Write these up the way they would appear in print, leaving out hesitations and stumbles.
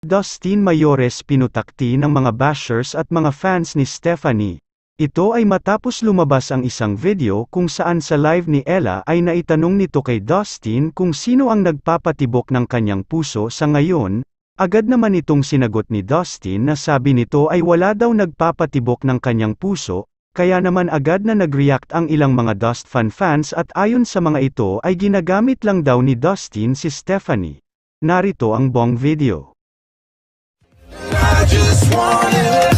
Dustin Mayores pinutakti ng mga bashers at mga fans ni Stephanie. Ito ay matapos lumabas ang isang video kung saan sa live ni Ella ay naitanong nito kay Dustin kung sino ang nagpapatibok ng kanyang puso sa ngayon. Agad naman itong sinagot ni Dustin na sabi nito ay wala daw nagpapatibok ng kanyang puso, kaya naman agad na nag-react ang ilang mga Dust fans at ayon sa mga ito ay ginagamit lang daw ni Dustin si Stephanie. Narito ang buong video. I just wanted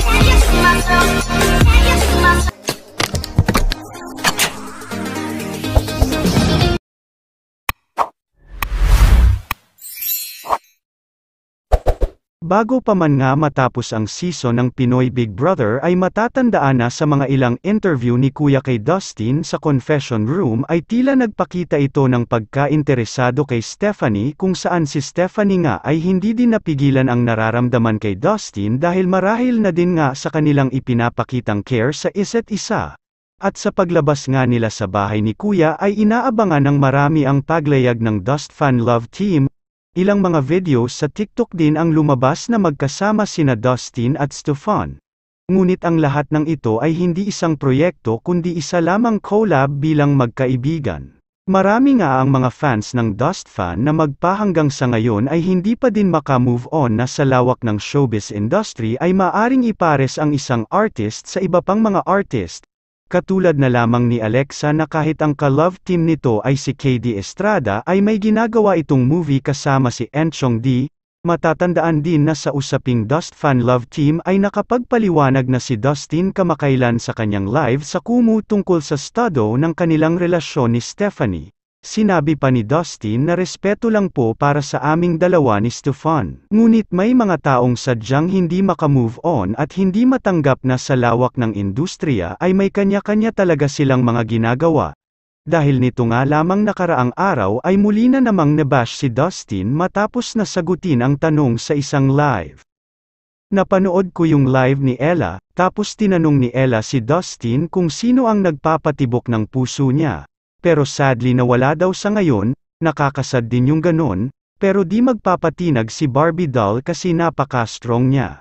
Bago pa man nga matapos ang season ng Pinoy Big Brother ay matatandaan na sa mga ilang interview ni Kuya kay Dustin sa confession room ay tila nagpakita ito ng pagka-interesado kay Stephanie kung saan si Stephanie nga ay hindi din napigilan ang nararamdaman kay Dustin dahil marahil na din nga sa kanilang ipinapakitang care sa isa't isa. At sa paglabas nga nila sa bahay ni Kuya ay inaabangan ng marami ang paglayag ng Dust Fan Love Team. Ilang mga videos sa TikTok din ang lumabas na magkasama sina Dustin at Stefan. Ngunit ang lahat ng ito ay hindi isang proyekto kundi isa lamang collab bilang magkaibigan. Marami nga ang mga fans ng Dust Fan na magpahanggang sa ngayon ay hindi pa din maka-move on na sa lawak ng showbiz industry ay maaring ipares ang isang artist sa iba pang mga artist. Katulad na lamang ni Alexa na kahit ang ka-love team nito ay si KD Estrada ay may ginagawa itong movie kasama si Enchong D. Matatandaan din na sa usaping Dust Fan Love Team ay nakapagpaliwanag na si Dustin kamakailan sa kanyang live sa Kumu tungkol sa estado ng kanilang relasyon ni Stephanie. Sinabi pa ni Dustin na respeto lang po para sa aming dalawa ni Stefan. Ngunit may mga taong sadyang hindi makamove on at hindi matanggap na sa lawak ng industriya ay may kanya-kanya talaga silang mga ginagawa. Dahil nito nga lamang nakaraang araw ay muli na namang nabash si Dustin matapos na sagutin ang tanong sa isang live. Napanood ko yung live ni Ella, tapos tinanong ni Ella si Dustin kung sino ang nagpapatibok ng puso niya. Pero sadly na wala daw sa ngayon, nakakasad din yung ganon, pero di magpapatinag si Barbie doll kasi napaka-strong niya.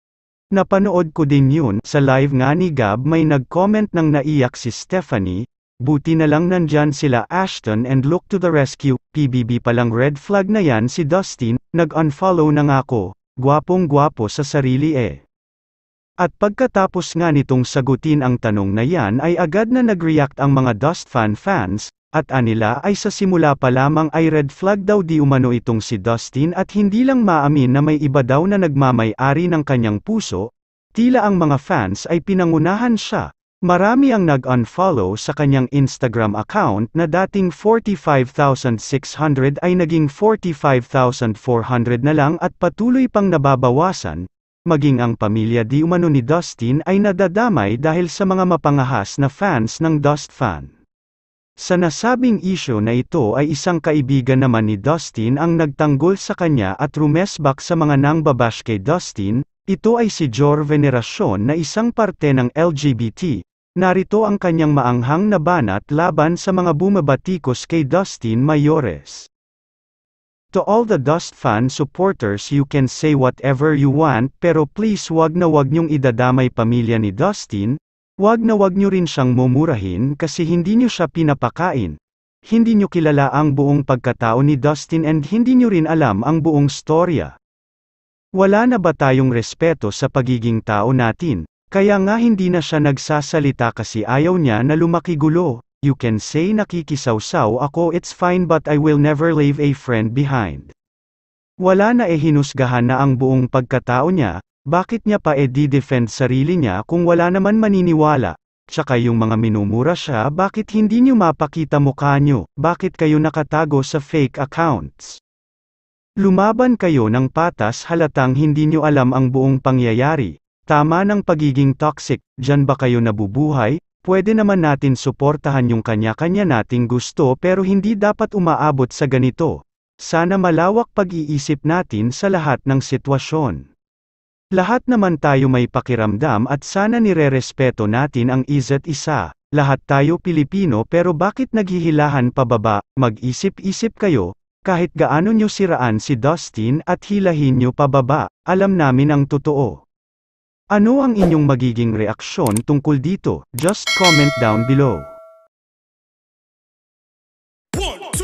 Napanood ko din yun, sa live nga ni Gab may nag-comment nang naiyak si Stephanie, buti na lang nandyan sila Ashton and look to the rescue, PBB palang red flag na yan si Dustin, nag-unfollow na nga ako, gwapong-gwapo sa sarili eh. At pagkatapos nga nitong sagutin ang tanong na yan ay agad na nag-react ang mga Dust fans, at anila ay sa simula pa lamang ay red flag daw di umano itong si Dustin at hindi lang maamin na may iba daw na nagmamay-ari ng kanyang puso, tila ang mga fans ay pinangunahan siya. Marami ang nag-unfollow sa kanyang Instagram account na dating 45,600 ay naging 45,400 na lang at patuloy pang nababawasan. Maging ang pamilya di umano ni Dustin ay nadadamay dahil sa mga mapangahas na fans ng Dust Fan. Sa nasabing issue na ito ay isang kaibigan naman ni Dustin ang nagtanggol sa kanya at rumesbak sa mga nangbabash kay Dustin, ito ay si Jor Veneracion na isang parte ng LGBT. Narito ang kanyang maanghang na banat laban sa mga bumabatikos kay Dustin Mayores. To all the Dust Fan supporters, you can say whatever you want pero please wag niyong idadamay pamilya ni Dustin, wag nyo rin siyang mumurahin kasi hindi nyo siya pinapakain. Hindi nyo kilala ang buong pagkatao ni Dustin and hindi nyo rin alam ang buong storya. Wala na ba tayong respeto sa pagiging tao natin? Kaya nga hindi na siya nagsasalita kasi ayaw niya na lumaki gulo. You can say nakikisawsaw ako, it's fine, but I will never leave a friend behind. Wala na hinusgahan na ang buong pagkatao niya, bakit niya pa di-defend sarili niya kung wala naman maniniwala? Tsaka yung mga minumura siya, bakit hindi niyo mapakita mukha niyo, bakit kayo nakatago sa fake accounts? Lumaban kayo ng patas halatang hindi niyo alam ang buong pangyayari. Tama ng pagiging toxic, dyan ba kayo nabubuhay? Pwede naman natin suportahan yung kanya-kanya nating gusto pero hindi dapat umaabot sa ganito. Sana malawak pag-iisip natin sa lahat ng sitwasyon. Lahat naman tayo may pakiramdam at sana nire-respeto natin ang isa't isa. Lahat tayo Pilipino pero bakit naghihilahan pababa? Mag-isip-isip kayo. Kahit gaano nyo siraan si Dustin at hilahin nyo pababa, alam namin ang totoo. Ano ang inyong magiging reaksyon tungkol dito? Just comment down below. 1,